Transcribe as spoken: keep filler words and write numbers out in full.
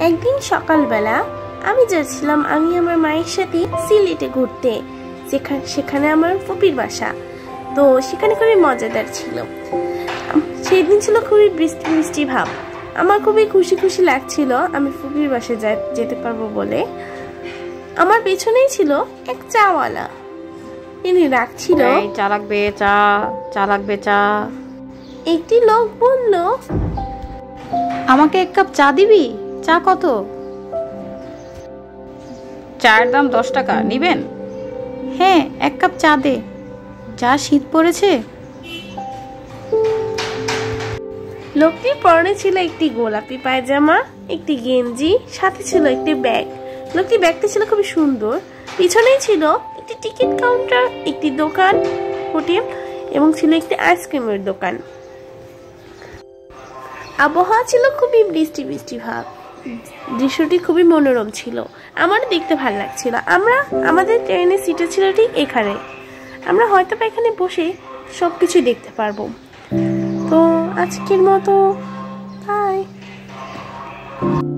একদিন সকালবেলা আমি যাচ্ছিলাম আমি আমার মায়ের সাথে সিলেটে ঘুরতে, যেখানে সেখানে আমার ফুপির বাসা। তো সেখানে খুবই মজাদার ছিল। সেই দিন ছিল খুবই বৃষ্টি বৃষ্টি ভাব। আমার খুবই খুশি খুশি লাগছিল আমি ফুপির বাসায় যেতে পারবো বলে। আমার পেছনেই ছিল এক চাওয়ালা, তিনি রাখছিল চা লাগবে, চা চা লাগবে চা। একটি লোক বলল, আমাকে এক কাপ চা দিবি? চা কত? চায়ের দাম দশ টাকা, নিবেন? হ্যাঁ, এক কাপ চা দে, যা শীত পড়েছে। লোকটির পরনে ছিল একটি গোলাপি পায়জামা, একটি গেঞ্জি, সাথে ছিল একটি ব্যাগ। লোকটি ব্যাগটি ছিল খুবই সুন্দর। পিছনেই ছিল একটি টিকিট কাউন্টার, একটি দোকান, হোটেল এবং ছিল একটি আইসক্রিমের দোকান। আবহাওয়া ছিল খুবই বৃষ্টি বৃষ্টি ভাব। দৃশ্যটি খুবই মনোরম ছিল, আমার দেখতে ভালো লাগছিল। আমরা আমাদের ট্রেনের সিটে ছিল ঠিক এখানে। আমরা হয়তো বা এখানে বসে সবকিছু দেখতে পারবো। তো আজকের মতো বাই।